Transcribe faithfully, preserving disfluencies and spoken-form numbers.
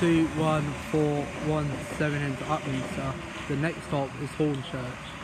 two one four one seven into Upminster. The next stop is Hornchurch.